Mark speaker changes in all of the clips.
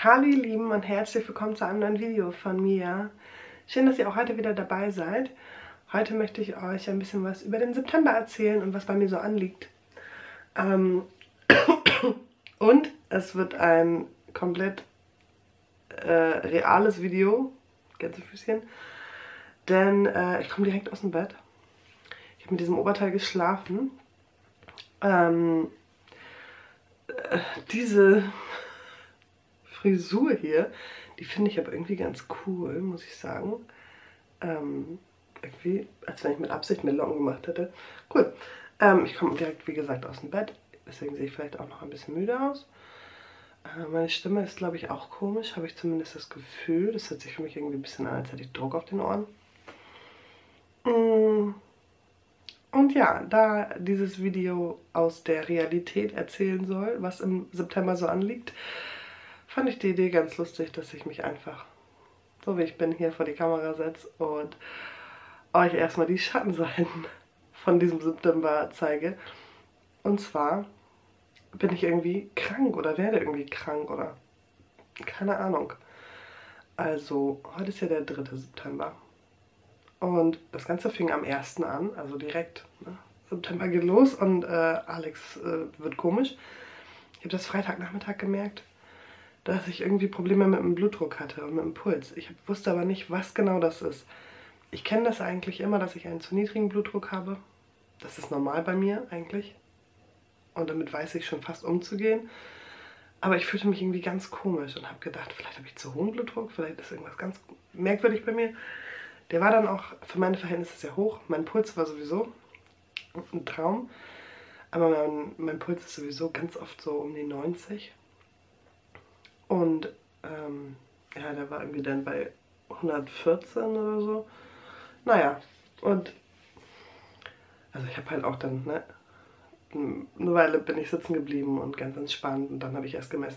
Speaker 1: Hallo ihr Lieben und herzlich willkommen zu einem neuen Video von mir. Schön, dass ihr auch heute wieder dabei seid. Heute möchte ich euch ein bisschen was über den September erzählen und was bei mir so anliegt. Und es wird ein komplett reales Video, Gänsefüßchen, denn ich komme direkt aus dem Bett. Ich habe mit diesem Oberteil geschlafen. Diese Frisur hier, die finde ich aber irgendwie ganz cool, muss ich sagen. Irgendwie, als wenn ich mit Absicht mir Locken gemacht hätte. Cool. Ich komme direkt, wie gesagt, aus dem Bett. Deswegen sehe ich vielleicht auch noch ein bisschen müde aus. Meine Stimme ist, glaube ich, auch komisch. Habe ich zumindest das Gefühl. Das hört sich für mich irgendwie ein bisschen an, als hätte ich Druck auf den Ohren. Und ja, da dieses Video aus der Realität erzählen soll, was im September so anliegt, fand ich die Idee ganz lustig, dass ich mich einfach, so wie ich bin, hier vor die Kamera setze und euch erstmal die Schattenseiten von diesem September zeige. Und zwar bin ich irgendwie krank oder werde irgendwie krank oder keine Ahnung. Also, heute ist ja der 3. September. Und das Ganze fing am 1. an, also direkt. Ne? September geht los und Alex wird komisch. Ich habe das Freitagnachmittag gemerkt, dass ich irgendwie Probleme mit dem Blutdruck hatte und mit dem Puls. Ich wusste aber nicht, was genau das ist. Ich kenne das eigentlich immer, dass ich einen zu niedrigen Blutdruck habe. Das ist normal bei mir eigentlich. Und damit weiß ich schon fast umzugehen. Aber ich fühlte mich irgendwie ganz komisch und habe gedacht, vielleicht habe ich zu hohen Blutdruck, vielleicht ist irgendwas ganz merkwürdig bei mir. Der war dann auch für meine Verhältnisse sehr hoch. Mein Puls war sowieso ein Traum. Aber mein Puls ist sowieso ganz oft so um die 90. Und ja, der war irgendwie dann bei 114 oder so. Naja, und also ich habe halt auch dann, ne, eine Weile bin ich sitzen geblieben und ganz entspannt und dann habe ich erst gemessen.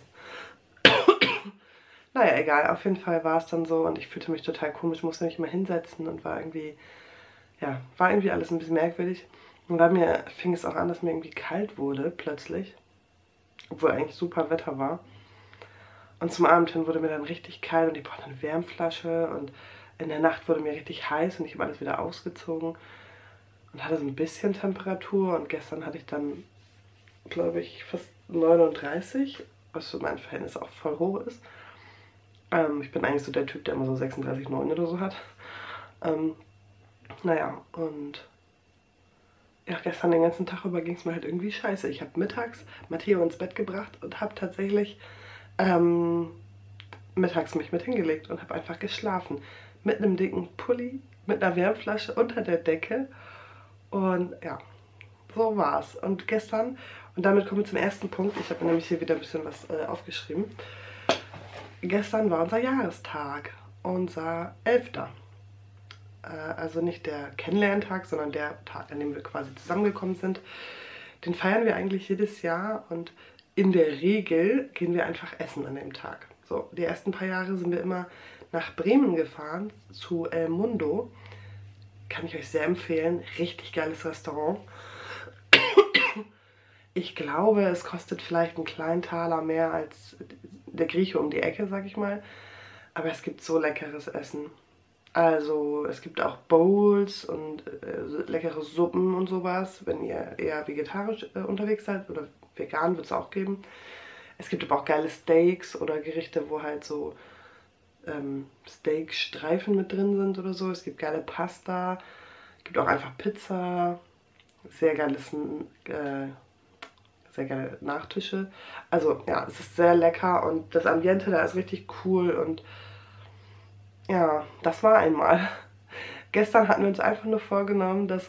Speaker 1: Naja, egal, auf jeden Fall war es dann so und ich fühlte mich total komisch, musste mich mal hinsetzen und war irgendwie, ja, war irgendwie alles ein bisschen merkwürdig. Und bei mir fing es auch an, dass mir irgendwie kalt wurde, plötzlich, obwohl eigentlich super Wetter war. Und zum Abend hin wurde mir dann richtig kalt und ich brauchte eine Wärmflasche und in der Nacht wurde mir richtig heiß und ich habe alles wieder ausgezogen und hatte so ein bisschen Temperatur und gestern hatte ich dann, glaube ich, fast 39, was für mein Verhältnis auch voll hoch ist. Ich bin eigentlich so der Typ, der immer so 36,9 oder so hat. Naja, und ja, gestern den ganzen Tag über ging es mir halt irgendwie scheiße. Ich habe mittags Matteo ins Bett gebracht und habe tatsächlich mittags mich mit hingelegt und habe einfach geschlafen. Mit einem dicken Pulli, mit einer Wärmflasche unter der Decke. Und ja, so war's. Und gestern, und damit kommen wir zum ersten Punkt, ich habe mir nämlich hier wieder ein bisschen was aufgeschrieben. Gestern war unser Jahrestag, unser 11. Also nicht der Kennenlerntag, sondern der Tag, an dem wir quasi zusammengekommen sind. Den feiern wir eigentlich jedes Jahr und in der Regel gehen wir einfach essen an dem Tag. So, die ersten paar Jahre sind wir immer nach Bremen gefahren, zu El Mundo. Kann ich euch sehr empfehlen. Richtig geiles Restaurant. Ich glaube, es kostet vielleicht einen kleinen Taler mehr als der Grieche um die Ecke, sag ich mal. Aber es gibt so leckeres Essen. Also es gibt auch Bowls und leckere Suppen und sowas, wenn ihr eher vegetarisch unterwegs seid oder vegan wird es auch geben. Es gibt aber auch geile Steaks oder Gerichte, wo halt so Steakstreifen mit drin sind oder so. Es gibt geile Pasta, es gibt auch einfach Pizza, sehr geile Nachtische. Also ja, es ist sehr lecker und das Ambiente da ist richtig cool und ja, das war einmal. Gestern hatten wir uns einfach nur vorgenommen, dass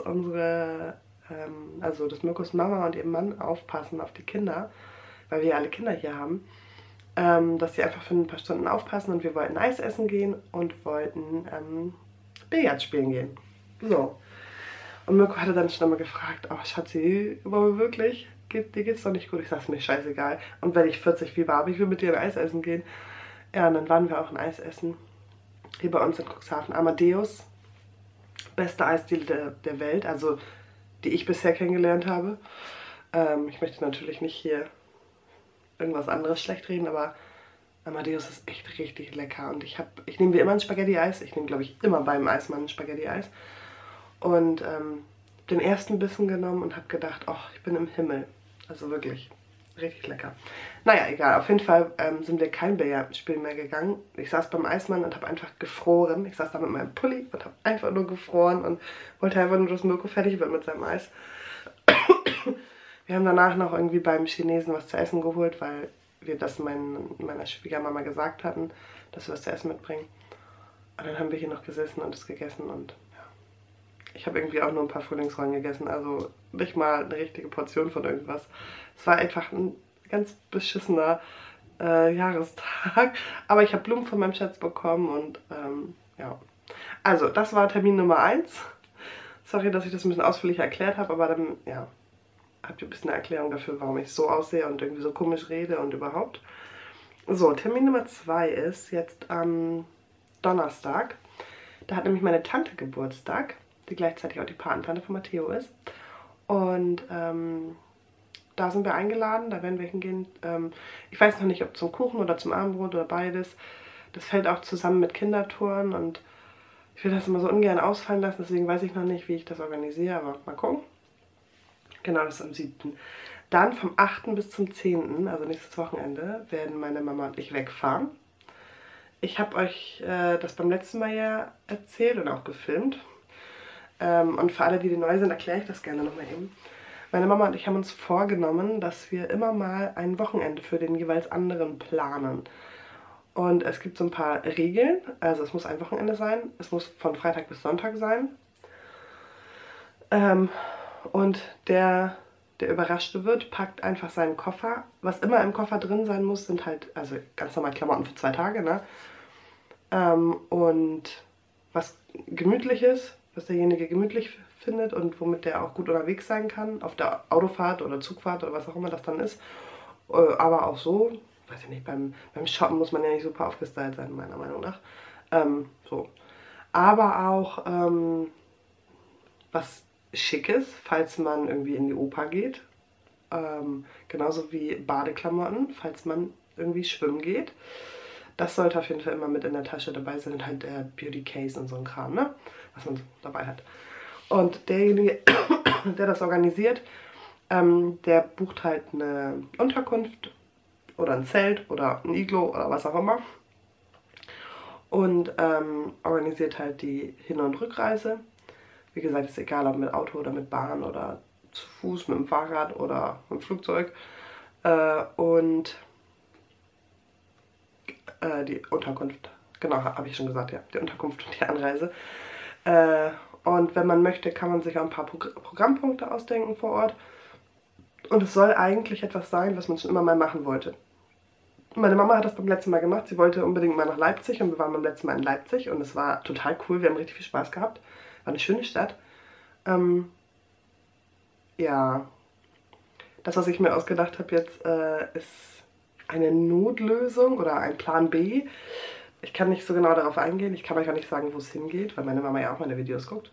Speaker 1: dass Mirkos Mama und ihr Mann aufpassen auf die Kinder, weil wir ja alle Kinder hier haben, dass sie einfach für ein paar Stunden aufpassen und wir wollten Eis essen gehen und wollten Billard spielen gehen. So. Und Mirko hatte dann schon einmal gefragt, oh Schatzi, wollen wir wirklich? Dir geht's doch nicht gut. Ich sag's mir scheißegal. Und wenn ich 40 Fieber habe, ich will mit dir ein Eis essen gehen. Ja, und dann waren wir auch ein Eis essen. Hier bei uns in Cuxhaven. Amadeus. Beste Eisdiele der Welt. Also, die ich bisher kennengelernt habe. Ich möchte natürlich nicht hier irgendwas anderes schlecht reden, aber Amadeus ist echt richtig lecker. Und ich nehme wie immer ein Spaghetti-Eis. Ich nehme, glaube ich, immer beim Eismann ein Spaghetti-Eis. Und den ersten Bissen genommen und habe gedacht, oh, ich bin im Himmel. Also wirklich richtig lecker. Naja, egal. Auf jeden Fall sind wir kein Billardspiel mehr gegangen. Ich saß beim Eismann und habe einfach gefroren. Ich saß da mit meinem Pulli und habe einfach nur gefroren und wollte einfach nur, dass Mirko fertig wird mit seinem Eis. Wir haben danach noch irgendwie beim Chinesen was zu essen geholt, weil wir das meiner Schwiegermama gesagt hatten, dass wir was zu essen mitbringen. Und dann haben wir hier noch gesessen und es gegessen und ja. Ich habe irgendwie auch nur ein paar Frühlingsrollen gegessen, also nicht mal eine richtige Portion von irgendwas. Es war einfach ein ganz beschissener Jahrestag, aber ich habe Blumen von meinem Schatz bekommen und ja. Also, das war Termin Nummer 1. Sorry, dass ich das ein bisschen ausführlicher erklärt habe, aber dann, ja, habt ihr ein bisschen eine Erklärung dafür, warum ich so aussehe und irgendwie so komisch rede und überhaupt. So, Termin Nummer 2 ist jetzt am Donnerstag. Da hat nämlich meine Tante Geburtstag, die gleichzeitig auch die Patentante von Matteo ist. Und da sind wir eingeladen, da werden wir hingehen. Ich weiß noch nicht, ob zum Kuchen oder zum Abendbrot oder beides. Das fällt auch zusammen mit Kindertouren und ich will das immer so ungern ausfallen lassen, deswegen weiß ich noch nicht, wie ich das organisiere, aber mal gucken. Genau, das ist am 7. Dann vom 8. bis zum 10., also nächstes Wochenende, werden meine Mama und ich wegfahren. Ich habe euch das beim letzten Mal ja erzählt und auch gefilmt. Und für alle, die neu sind, erkläre ich das gerne nochmal eben. Meine Mama und ich haben uns vorgenommen, dass wir immer mal ein Wochenende für den jeweils anderen planen. Und es gibt so ein paar Regeln. Also es muss ein Wochenende sein. Es muss von Freitag bis Sonntag sein. Und der Überraschte wird, packt einfach seinen Koffer. Was immer im Koffer drin sein muss, sind halt, also ganz normal Klamotten für 2 Tage, ne? Und was Gemütliches, was derjenige gemütlich findet und womit der auch gut unterwegs sein kann, auf der Autofahrt oder Zugfahrt oder was auch immer das dann ist. Aber auch so, weiß ich nicht, beim Shoppen muss man ja nicht super aufgestylt sein, meiner Meinung nach. So. Aber auch was Schickes, falls man irgendwie in die Oper geht. Genauso wie Badeklamotten, falls man irgendwie schwimmen geht. Das sollte auf jeden Fall immer mit in der Tasche dabei sein. Und halt der Beauty Case und so ein Kram, ne? Was man dabei hat. Und derjenige, der das organisiert, der bucht halt eine Unterkunft oder ein Zelt oder ein Iglo oder was auch immer. Und organisiert halt die Hin- und Rückreise. Wie gesagt, ist egal, ob mit Auto oder mit Bahn oder zu Fuß, mit dem Fahrrad oder mit dem Flugzeug. Und die Unterkunft, genau, habe ich schon gesagt, ja, die Unterkunft und die Anreise. Und wenn man möchte, kann man sich auch ein paar Programmpunkte ausdenken vor Ort. Und es soll eigentlich etwas sein, was man schon immer mal machen wollte. Meine Mama hat das beim letzten Mal gemacht. Sie wollte unbedingt mal nach Leipzig und wir waren beim letzten Mal in Leipzig und es war total cool. Wir haben richtig viel Spaß gehabt. War eine schöne Stadt. Ja, das, was ich mir ausgedacht habe jetzt, ist eine Notlösung oder ein Plan B. Ich kann nicht so genau darauf eingehen. Ich kann euch auch nicht sagen, wo es hingeht, weil meine Mama ja auch meine Videos guckt.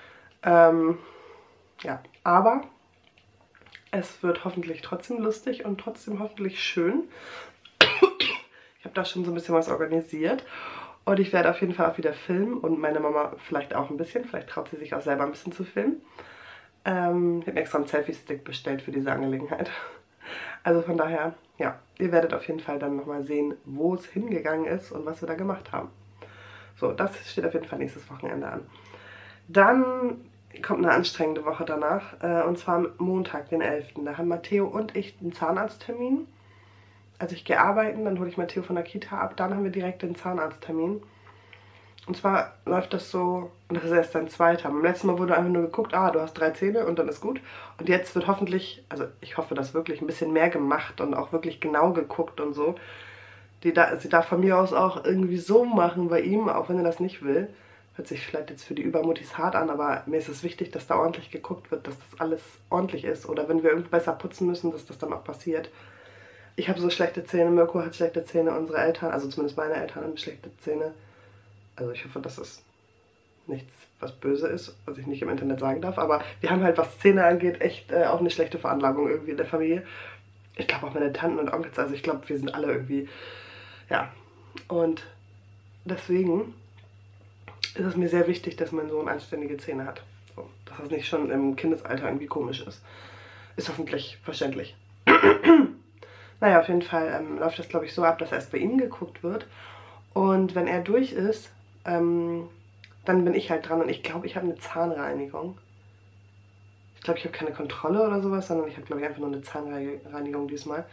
Speaker 1: Ja, aber es wird hoffentlich trotzdem lustig und trotzdem hoffentlich schön. Ich habe da schon so ein bisschen was organisiert. Und ich werde auf jeden Fall auch wieder filmen und meine Mama vielleicht auch ein bisschen. Vielleicht traut sie sich auch selber ein bisschen zu filmen. Ich habe mir extra einen Selfie-Stick bestellt für diese Angelegenheit. Also von daher, ja, ihr werdet auf jeden Fall dann nochmal sehen, wo es hingegangen ist und was wir da gemacht haben. So, das steht auf jeden Fall nächstes Wochenende an. Dann kommt eine anstrengende Woche danach, und zwar am Montag, den 11. Da haben Matteo und ich einen Zahnarzttermin. Also ich gehe arbeiten, dann hole ich Matteo von der Kita ab, dann haben wir direkt den Zahnarzttermin. Und zwar läuft das so, und das ist erst dein zweiter. Beim letzten Mal wurde einfach nur geguckt, ah, du hast 3 Zähne und dann ist gut. Und jetzt wird hoffentlich, also ich hoffe, das wirklich ein bisschen mehr gemacht und auch wirklich genau geguckt und so. Sie darf von mir aus auch irgendwie so machen bei ihm, auch wenn er das nicht will. Hört sich vielleicht jetzt für die Übermutis hart an, aber mir ist es wichtig, dass da ordentlich geguckt wird, dass das alles ordentlich ist. Oder wenn wir irgendwie besser putzen müssen, dass das dann auch passiert. Ich habe so schlechte Zähne, Mirko hat schlechte Zähne, unsere Eltern, also zumindest meine Eltern haben schlechte Zähne. Also ich hoffe, dass es nichts, was böse ist, was ich nicht im Internet sagen darf. Aber wir haben halt, was Zähne angeht, echt auch eine schlechte Veranlagung irgendwie in der Familie. Ich glaube auch meine Tanten und Onkels, also ich glaube, wir sind alle irgendwie, Ja, und deswegen ist es mir sehr wichtig, dass mein Sohn anständige Zähne hat. So, dass das nicht schon im Kindesalter irgendwie komisch ist. Ist hoffentlich verständlich. Naja, auf jeden Fall läuft das, glaube ich, so ab, dass erst bei ihm geguckt wird. Und wenn er durch ist, dann bin ich halt dran und ich glaube, ich habe eine Zahnreinigung. Ich glaube, ich habe keine Kontrolle oder sowas, sondern ich habe, glaube ich, einfach nur eine Zahnreinigung diesmal.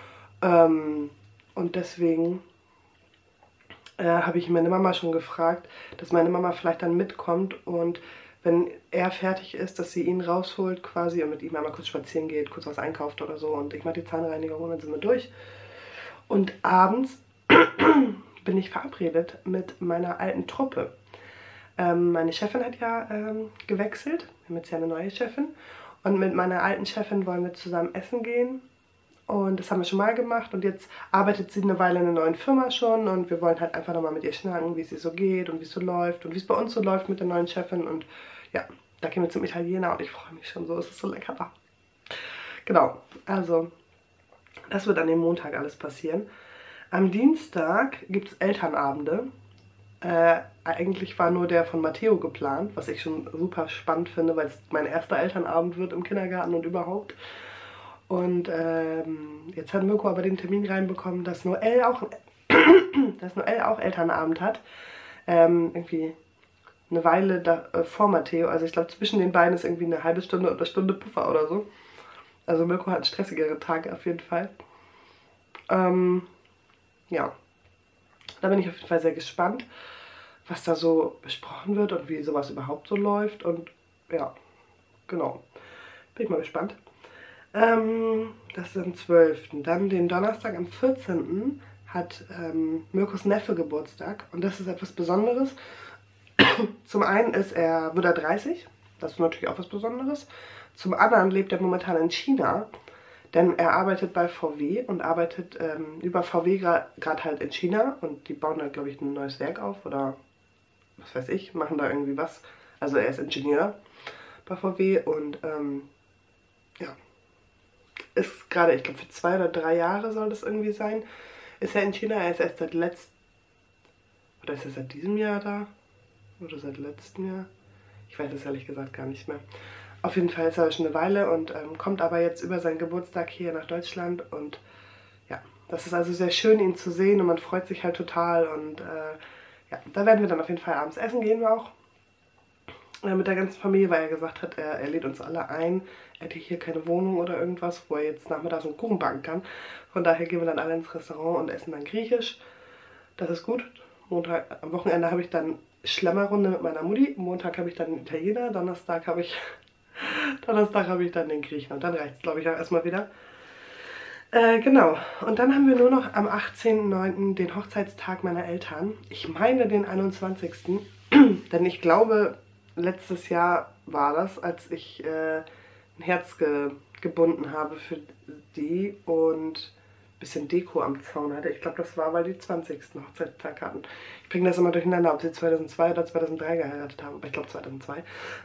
Speaker 1: Und deswegen habe ich meine Mama schon gefragt, dass meine Mama vielleicht dann mitkommt und wenn er fertig ist, dass sie ihn rausholt quasi und mit ihm einmal kurz spazieren geht, kurz was einkauft oder so und ich mache die Zahnreinigung und dann sind wir durch. Und abends bin ich verabredet mit meiner alten Truppe. Meine Chefin hat ja gewechselt, wir haben jetzt ja eine neue Chefin und mit meiner alten Chefin wollen wir zusammen essen gehen. Und das haben wir schon mal gemacht und jetzt arbeitet sie eine Weile in einer neuen Firma schon und wir wollen halt einfach nochmal mit ihr schnacken, wie es ihr so geht und wie es so läuft und wie es bei uns so läuft mit der neuen Chefin. Und ja, da gehen wir zum Italiener und ich freue mich schon so, es ist so lecker da. Genau, also das wird an dem Montag alles passieren. Am Dienstag gibt es Elternabende. Eigentlich war nur der von Matteo geplant, was ich schon super spannend finde, weil es mein erster Elternabend wird im Kindergarten und überhaupt. Und jetzt hat Mirko aber den Termin reinbekommen, dass Noel auch Elternabend hat. Irgendwie eine Weile vor Matteo. Also ich glaube, zwischen den beiden ist irgendwie eine halbe Stunde oder eine Stunde Puffer oder so. Also Mirko hat einen stressigeren Tag auf jeden Fall. Ja, da bin ich auf jeden Fall sehr gespannt, was da so besprochen wird und wie sowas überhaupt so läuft. Und ja, genau, bin ich mal gespannt. Das ist am 12. Dann den Donnerstag am 14. hat Mirkos Neffe Geburtstag und das ist etwas Besonderes. Zum einen wird er 30, das ist natürlich auch was Besonderes. Zum anderen lebt er momentan in China, denn er arbeitet bei VW und arbeitet über VW gerade halt in China und die bauen da, glaube ich, ein neues Werk auf oder was weiß ich, machen da irgendwie was. Also er ist Ingenieur bei VW und ja, ist gerade, ich glaube, für 2 oder 3 Jahre soll das irgendwie sein, ist er in China. Er ist erst seit oder ist er seit diesem Jahr da? Oder seit letztem Jahr? Ich weiß es ehrlich gesagt gar nicht mehr. Auf jeden Fall ist er schon eine Weile und kommt aber jetzt über seinen Geburtstag hier nach Deutschland. Und ja, das ist also sehr schön, ihn zu sehen und man freut sich halt total. Und ja, da werden wir dann auf jeden Fall abends essen gehen wir auch. Mit der ganzen Familie, weil er gesagt hat, er lädt uns alle ein. Er hätte hier keine Wohnung oder irgendwas, wo er jetzt nachmittags einen Kuchen backen kann. Von daher gehen wir dann alle ins Restaurant und essen dann griechisch. Das ist gut. Am Wochenende habe ich dann Schlemmerrunde mit meiner Mutti. Montag habe ich dann den Italiener. Donnerstag habe ich dann den Griechen. Und dann reicht es, glaube ich, auch erstmal wieder. Genau. Und dann haben wir nur noch am 18.09. den Hochzeitstag meiner Eltern. Ich meine den 21. Denn ich glaube, letztes Jahr war das, als ich ein Herz gebunden habe für die und ein bisschen Deko am Zaun hatte. Ich glaube, das war, weil die 20. Hochzeitstag hatten. Ich bringe das immer durcheinander, ob sie 2002 oder 2003 geheiratet haben. Aber ich glaube 2002.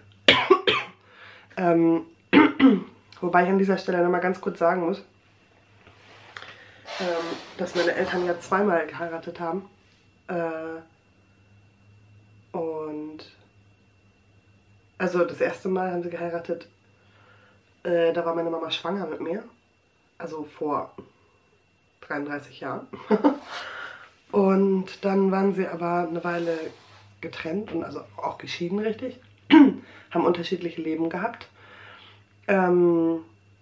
Speaker 1: Wobei ich an dieser Stelle nochmal ganz kurz sagen muss, dass meine Eltern ja zweimal geheiratet haben. Und also das erste Mal haben sie geheiratet, da war meine Mama schwanger mit mir. Also vor 33 Jahren. Und dann waren sie aber eine Weile getrennt und also auch geschieden, richtig. Haben unterschiedliche Leben gehabt. Und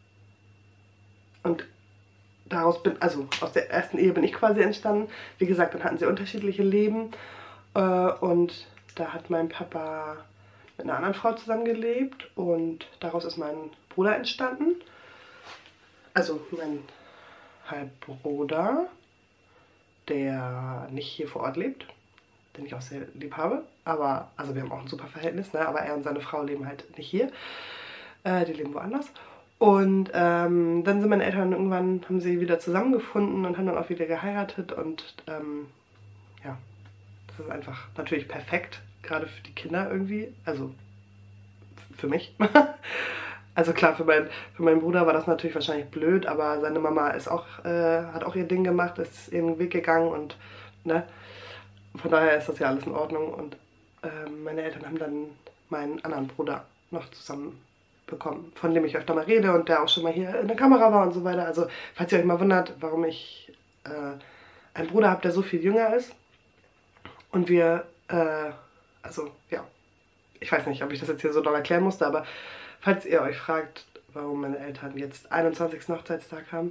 Speaker 1: aus der ersten Ehe bin ich quasi entstanden. Wie gesagt, dann hatten sie unterschiedliche Leben. Und da hat mein Papa mit einer anderen Frau zusammengelebt und daraus ist mein Bruder entstanden. Also mein Halbbruder, der nicht hier vor Ort lebt, den ich auch sehr lieb habe. Aber, also wir haben auch ein super Verhältnis, ne? Aber er und seine Frau leben halt nicht hier. Die leben woanders. Und dann sind meine Eltern irgendwann, haben sie wieder zusammengefunden und haben dann auch wieder geheiratet. Und ja, das ist einfach natürlich perfekt, gerade für die Kinder irgendwie. Also für mich. Also klar, für meinen Bruder war das natürlich wahrscheinlich blöd, aber seine Mama ist auch, hat auch ihr Ding gemacht, ist ihren Weg gegangen und ne, von daher ist das ja alles in Ordnung. Und meine Eltern haben dann meinen anderen Bruder noch zusammen bekommen, von dem ich öfter mal rede und der auch schon mal hier in der Kamera war und so weiter. Also falls ihr euch mal wundert, warum ich einen Bruder habe, der so viel jünger ist und wir, also ja, ich weiß nicht, ob ich das jetzt hier so doll erklären musste, aber falls ihr euch fragt, warum meine Eltern jetzt 21. Hochzeitstag haben,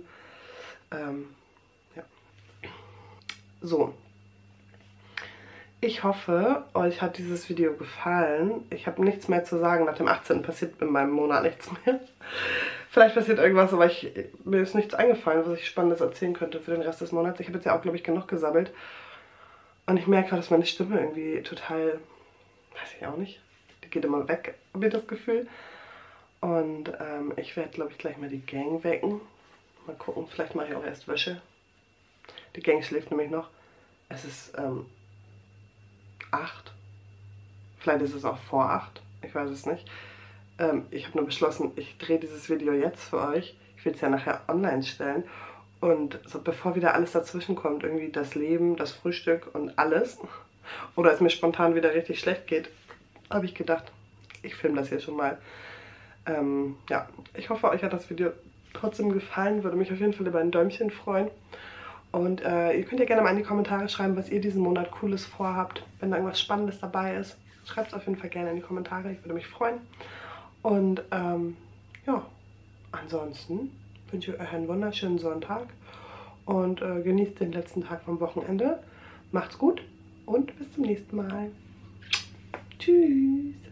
Speaker 1: ja. So. Ich hoffe, euch hat dieses Video gefallen. Ich habe nichts mehr zu sagen. Nach dem 18. passiert in meinem Monat nichts mehr. Vielleicht passiert irgendwas, aber mir ist nichts eingefallen, was ich Spannendes erzählen könnte für den Rest des Monats. Ich habe jetzt ja auch, glaube ich, genug gesammelt. Und ich merke, dass meine Stimme irgendwie total, weiß ich auch nicht, die geht immer weg, habe ich das Gefühl. Und ich werde, glaube ich, gleich mal die Gang wecken. Mal gucken, vielleicht mache ich auch erst Wäsche. Die Gang schläft nämlich noch. Es ist 8. Vielleicht ist es auch vor 8. Ich weiß es nicht. Ich habe nur beschlossen, ich drehe dieses Video jetzt für euch. Ich will es ja nachher online stellen. Und so, bevor wieder alles dazwischen kommt, irgendwie das Leben, das Frühstück und alles, oder es mir spontan wieder richtig schlecht geht, habe ich gedacht, ich filme das hier schon mal. Ja, ich hoffe, euch hat das Video trotzdem gefallen. Würde mich auf jeden Fall über ein Däumchen freuen. Und ihr könnt ja gerne mal in die Kommentare schreiben, was ihr diesen Monat Cooles vorhabt. Wenn da irgendwas Spannendes dabei ist, schreibt es auf jeden Fall gerne in die Kommentare. Ich würde mich freuen. Und ja, ansonsten wünsche ich euch einen wunderschönen Sonntag. Und genießt den letzten Tag vom Wochenende. Macht's gut und bis zum nächsten Mal. Tschüss.